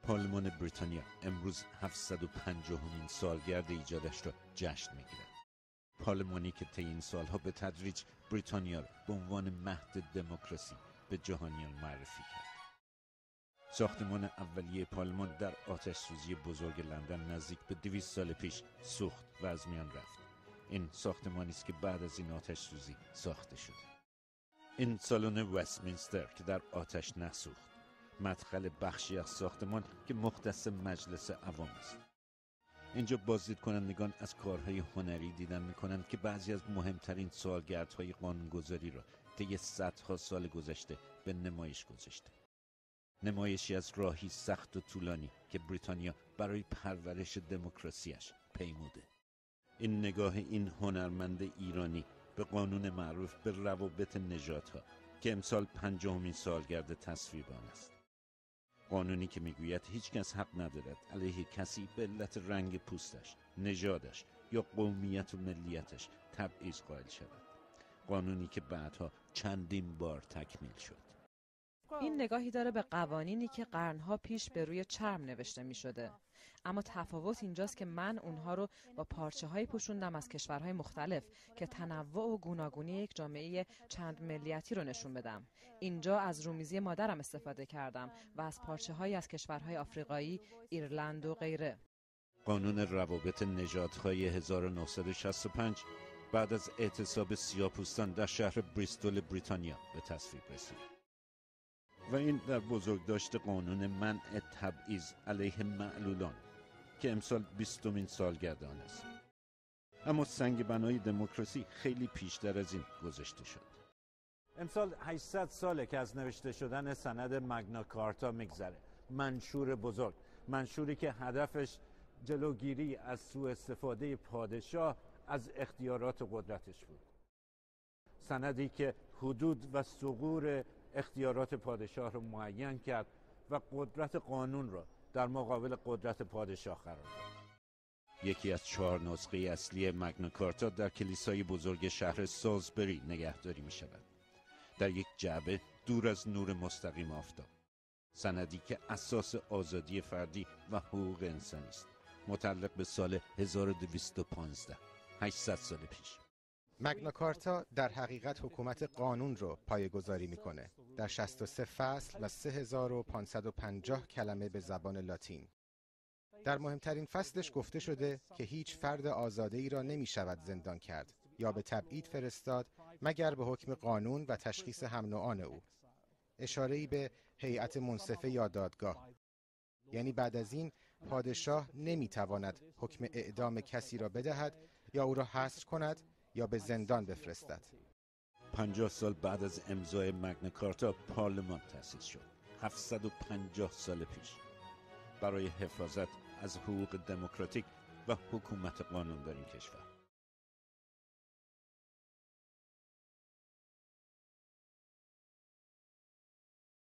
پارلمان بریتانیا امروز 750مین سالگرد ایجادش را جشن میگیرد. پارلمانی که طی این سالها به تدریج بریتانیا را به عنوان مهد دموکراسی به جهانیان معرفی کرد. ساختمان اولیه پارلمان در آتش سوزی بزرگ لندن نزدیک به 200 سال پیش سوخت و از میان رفت. این ساختمانی است که بعد از این آتش سوزی ساخته شده. این سالن وستمینستر که در آتش نسوخت، مدخل بخشی از ساختمان که مختص مجلس عوام است. اینجا بازدید کنندگان از کارهای هنری دیدن می‌کنند که بعضی از مهمترین سالگردهای قانونگذاری را طی صدها سال گذشته به نمایش گذاشته. نمایشی از راهی سخت و طولانی که بریتانیا برای پرورش دموکراسیش پیموده. این نگاه این هنرمند ایرانی به قانون معروف به روابط نژادها که امسال 50مین سالگرد تصویب آن است. قانونی که میگوید هیچ کس حق ندارد علیه کسی به علت رنگ پوستش، نژادش یا قومیت و ملیتش تبعیض قائل شود. قانونی که بعدها چندین بار تکمیل شد. این نگاهی داره به قوانینی که قرنها پیش به روی چرم نوشته می شده. اما تفاوت اینجاست که من اونها رو با پارچه هایی پوشوندم از کشورهای مختلف که تنوع و گوناگونی یک جامعه چند ملیتی رو نشون بدم. اینجا از رومیزی مادرم استفاده کردم و از پارچه هایی از کشورهای آفریقایی، ایرلند و غیره. قانون روابط نژادهای 1965 بعد از اعتصاب سیاه‌پوستان در شهر بریستول بریتانیا به تصویب رسید. و این در بزرگداشت قانون منع تبعیض علیه معلولان که امسال 20مین سالگرد آن است. اما سنگ بنای دموکراسی خیلی پیشتر از این گذاشته شد. امسال 800 ساله که از نوشته شدن سند مگنا کارتا میگذره. منشور بزرگ، منشوری که هدفش جلوگیری از سوء استفاده پادشاه از اختیارات و قدرتش بود. سندی که حدود و ثغور اختیارات پادشاه رو معین کرد و قدرت قانون را در مقابل قدرت پادشاه قرار داد. یکی از 4 نسخه اصلی مگنا کارتا در کلیسای بزرگ شهر سالزبری نگهداری می شود. در یک جعبه دور از نور مستقیم آفتاب. سندی که اساس آزادی فردی و حقوق انسانی است. متعلق به سال 1215، 800 سال پیش. مگنا کارتا در حقیقت حکومت قانون رو پایه‌گذاری میکنه در 63 فصل و 3550 کلمه به زبان لاتین. در مهمترین فصلش گفته شده که هیچ فرد آزاده‌ای را نمیشود زندان کرد یا به تبعید فرستاد مگر به حکم قانون و تشخیص هم نوعان او. اشاره‌ای به هیئت منصفه یا دادگاه. یعنی بعد از این پادشاه نمیتواند حکم اعدام کسی را بدهد یا او را حصر کند یا به زندان بفرستد. 50 سال بعد از امضای مگنا کارتا پارلمان تأسیس شد. 750 سال پیش. برای حفاظت از حقوق دموکراتیک و حکومت قانون در این کشور.